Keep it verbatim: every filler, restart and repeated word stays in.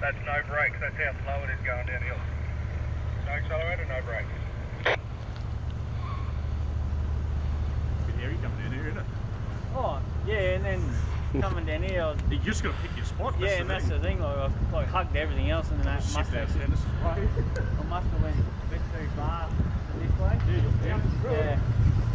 That's no brakes. That's how slow it is going downhill. No accelerator, no brakes. Bit hairy coming down here, isn't it? Oh, yeah, and then coming down here, I was, You just got to pick your spot. yeah, and that's the thing. Like, I like hugged everything else, and then I must Shift have, out Dennis's way. I must have went a bit too far this way. Yeah, you're down. Yeah.